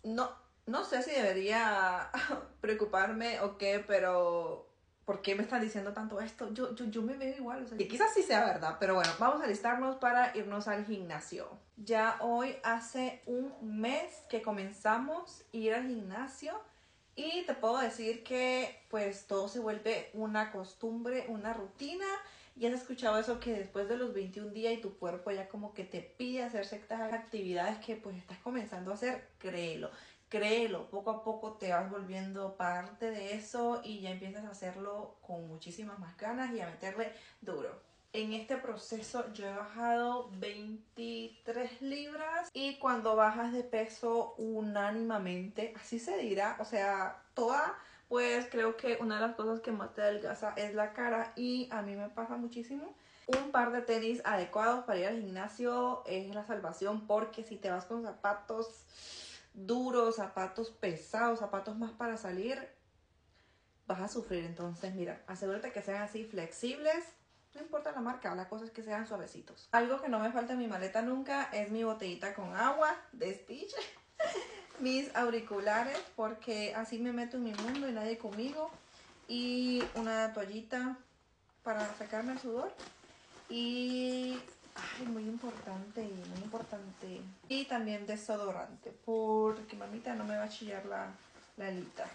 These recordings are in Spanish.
No, no sé si debería preocuparme o qué, pero ¿por qué me están diciendo tanto esto? Yo me veo igual, o sea, que quizás sí sea verdad, pero bueno, vamos a alistarnos para irnos al gimnasio. Ya hoy hace un mes que comenzamos a ir al gimnasio y te puedo decir que pues todo se vuelve una costumbre, una rutina. Y has escuchado eso que después de los 21 días y tu cuerpo ya como que te pide hacer ciertas actividades que pues estás comenzando a hacer, créelo. Créelo, poco a poco te vas volviendo parte de eso y ya empiezas a hacerlo con muchísimas más ganas y a meterle duro. En este proceso yo he bajado 23 libras y cuando bajas de peso unánimemente, así se dirá, o sea, toda, pues creo que una de las cosas que más te adelgaza es la cara y a mí me pasa muchísimo. Un par de tenis adecuados para ir al gimnasio es la salvación porque si te vas con zapatos duros, zapatos pesados, zapatos más para salir, vas a sufrir. Entonces, mira, asegúrate que sean así flexibles. No importa la marca, la cosa es que sean suavecitos. Algo que no me falta en mi maleta nunca es mi botellita con agua de Stitch. Mis auriculares, porque así me meto en mi mundo y nadie conmigo. Y una toallita para sacarme el sudor. Y ay, muy importante, muy importante. Y también desodorante, porque mamita no me va a chillar la alita.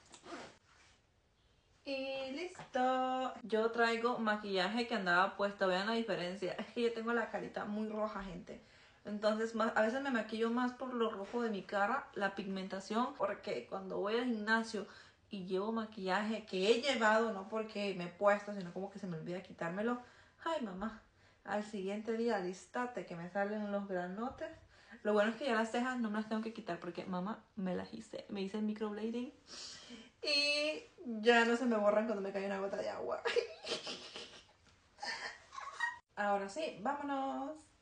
Y listo. Yo traigo maquillaje que andaba puesto. Vean la diferencia. Es que yo tengo la carita muy roja, gente. Entonces, a veces me maquillo más por lo rojo de mi cara, la pigmentación, porque cuando voy al gimnasio y llevo maquillaje que he llevado, no porque me he puesto, sino como que se me olvida quitármelo. Ay, mamá, al siguiente día, listate que me salen los granotes. Lo bueno es que ya las cejas no me las tengo que quitar porque mamá me las hice. Me hice el microblading y ya no se me borran cuando me cae una gota de agua. Ahora sí, vámonos.